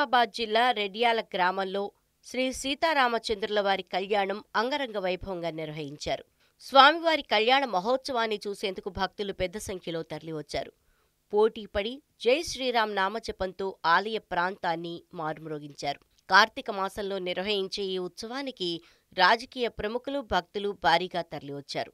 మహబూబాబాద్ జిల్లా రెడ్యాల గ్రామంలో శ్రీ సీతారామచంద్రుల వారి కళ్యాణం అంగరంగ వైభవంగా నిర్వహించారు. స్వామివారి కళ్యాణ మహోత్సవాన్ని చూసేందుకు భక్తులు పెద్ద సంఖ్యలో తరలివచ్చారు. పోటీపడి జై శ్రీరామ్ నామజపంతో ఆలయ ప్రాంతాన్ని మారుమ్రోగించారు. కార్తీక మాసంలో నిర్వహించే ఈ ఉత్సవానికి రాజకీయ ప్రముఖులు, భక్తులు భారీగా తరలివచ్చారు.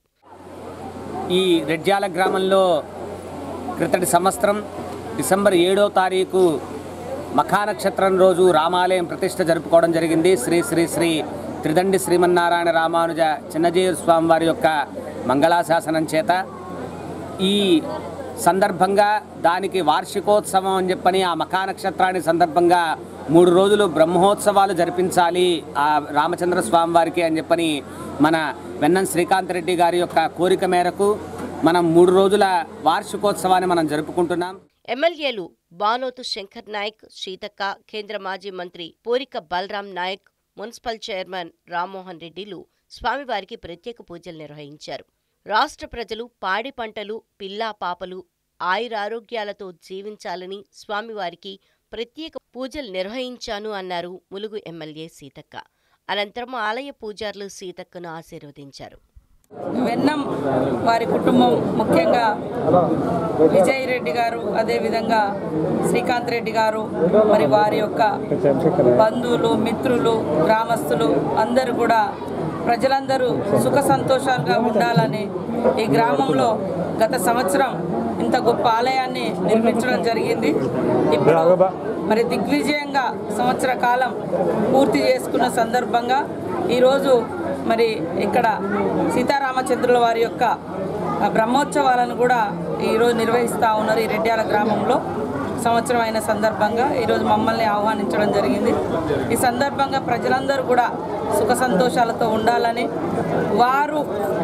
ఈ రెడ్యాల గ్రామంలో క్రితటి సంవత్సరం డిసెంబర్ 7వ తారీఖు మఖా నక్షత్రం రోజు రామాలయం ప్రతిష్ఠ జరుపుకోవడం జరిగింది. శ్రీ శ్రీ శ్రీ త్రిదండి శ్రీమన్నారాయణ రామానుజ చిన్నజీయర్ స్వామి వారి యొక్క మంగళాశాసనం చేత ఈ సందర్భంగా దానికి వార్షికోత్సవం అని చెప్పని ఆ మఖా నక్షత్రాన్ని సందర్భంగా 3 రోజులు బ్రహ్మోత్సవాలు జరిపించాలి ఆ రామచంద్ర స్వామి వారికి అని చెప్పని మన వెన్నం శ్రీకాంత్ రెడ్డి గారి యొక్క కోరిక మేరకు మనం 3 రోజుల వార్షికోత్సవాన్ని మనం జరుపుకుంటున్నాం. ఎమ్మెల్యేలు బానోతు శంకర్ నాయక్, సీతక్క, కేంద్ర మాజీ మంత్రి పోరిక బలరాం నాయక్, మున్సిపల్ చైర్మన్ రామ్మోహన్ రెడ్డిలు స్వామివారికి ప్రత్యేక పూజలు నిర్వహించారు. రాష్ట్ర ప్రజలు పాడి పంటలు, పిల్లా పాపలు ఆయురారోగ్యాలతో జీవించాలని స్వామివారికి ప్రత్యేక పూజలు నిర్వహించాను అన్నారు ములుగు ఎమ్మెల్యే సీతక్క. అనంతరం ఆలయ పూజారులు సీతక్కను ఆశీర్వదించారు. వెన్నం వారి కుటుంబం, ముఖ్యంగా విజయ్ రెడ్డి గారు, అదేవిధంగా శ్రీకాంత్ రెడ్డి గారు, మరి వారి యొక్క బంధువులు, మిత్రులు, గ్రామస్తులు అందరూ కూడా ప్రజలందరూ సుఖ సంతోషాలుగా ఉండాలని ఈ గ్రామంలో గత సంవత్సరం ఇంత గొప్ప ఆలయాన్ని నిర్మించడం జరిగింది. ఇప్పుడు మరి దిగ్విజయంగా సంవత్సర కాలం పూర్తి చేసుకున్న సందర్భంగా ఈరోజు మరి ఇక్కడ సీతారామచంద్రుల వారి యొక్క బ్రహ్మోత్సవాలను కూడా ఈరోజు నిర్వహిస్తూ ఉన్నారు. ఈ రెడ్యాల గ్రామంలో సంవత్సరం అయిన సందర్భంగా ఈరోజు మమ్మల్ని ఆహ్వానించడం జరిగింది. ఈ సందర్భంగా ప్రజలందరూ కూడా సుఖ సంతోషాలతో ఉండాలని వారు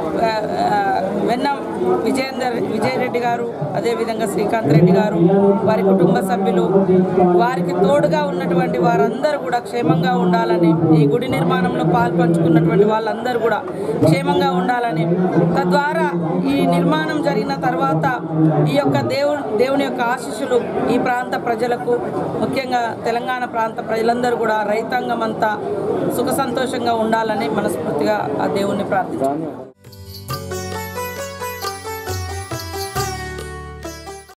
వెన్నం విజయ్ రెడ్డి గారు, అదేవిధంగా శ్రీకాంత్ రెడ్డి గారు, వారి కుటుంబ సభ్యులు, వారికి తోడుగా ఉన్నటువంటి వారందరూ కూడా క్షేమంగా ఉండాలని, ఈ గుడి నిర్మాణంలో పాల్పంచుకున్నటువంటి వాళ్ళందరూ కూడా క్షేమంగా ఉండాలని, తద్వారా ఈ నిర్మాణం జరిగిన తర్వాత ఈ యొక్క దేవుని యొక్క ఆశీస్సులు ఈ ప్రాంత ప్రజలకు, ముఖ్యంగా తెలంగాణ ప్రాంత ప్రజలందరూ కూడా రైతాంగం అంతా సుఖ సంతోషంగా ఉండాలని మనస్ఫూర్తిగా ఆ దేవుణ్ణి ప్రార్థించారు.